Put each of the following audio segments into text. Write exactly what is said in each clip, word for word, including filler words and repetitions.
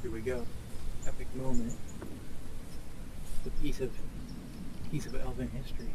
Here we go. Epic moment. The piece of piece of Elven history.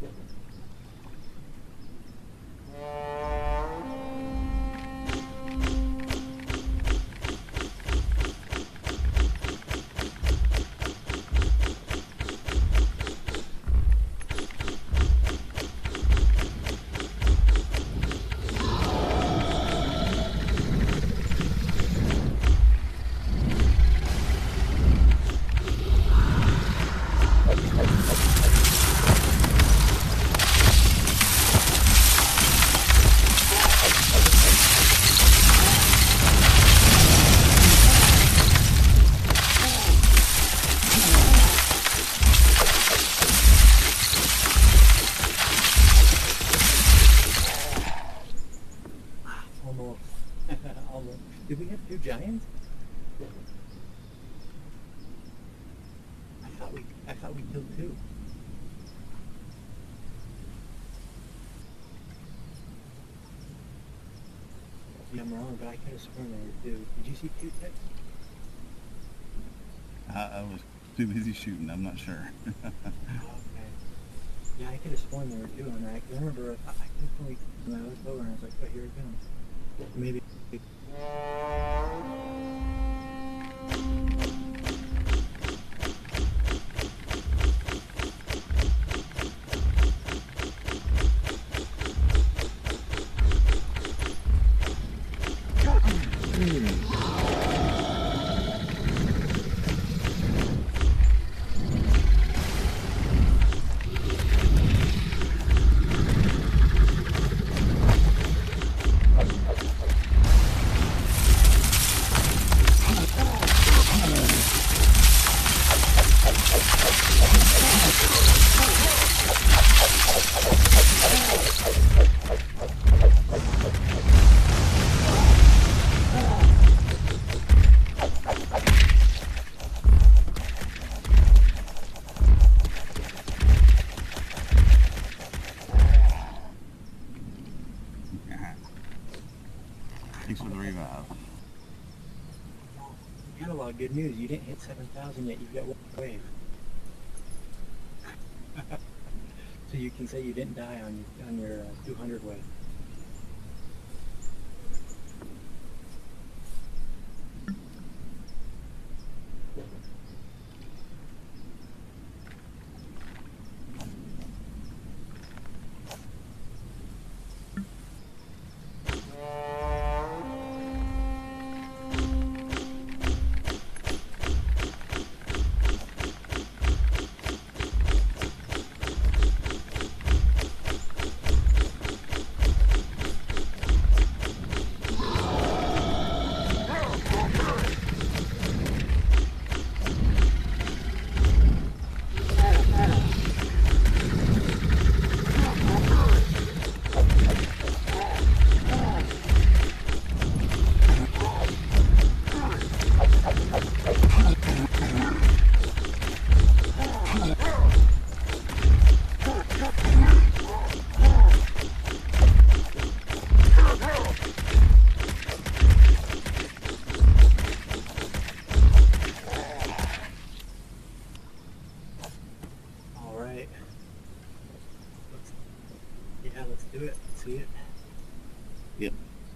Almost. Did we have two giants? I thought we I thought we killed two. Maybe I'm wrong, but I could have sworn there were two. Did you see two ticks? I, I was too busy shooting, I'm not sure. Oh, okay. Yeah, I could have sworn there were two on that. I remember I, I definitely when I looked over and I was like, oh, here it comes. Maybe. Thanks for the revive. You got a lot of good news. You didn't hit seven thousand yet. You've got one wave. So you can say you didn't die on your, on your uh, two hundred wave. Yeah, let's do it. Let's see it. Yep.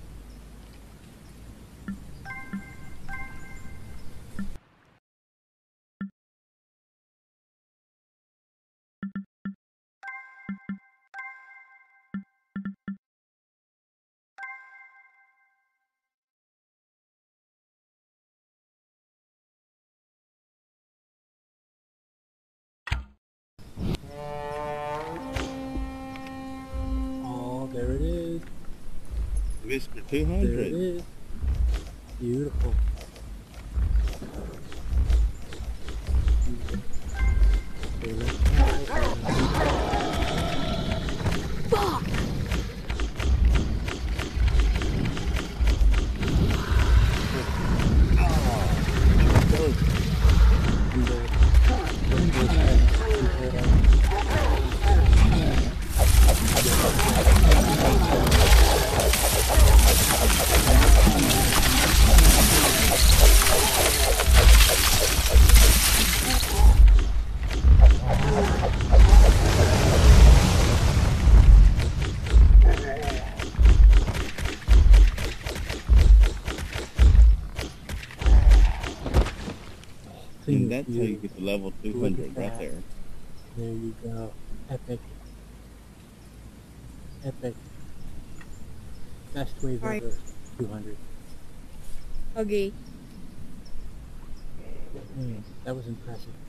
There it is. Whisper two hundred. There it is. Beautiful. Fuck! Oh. Oh, that's how you get to level two Look at hundred right that. there. There you go. Epic. Epic. Best wave Alright. ever. two hundred. Okay. Mm, that was impressive.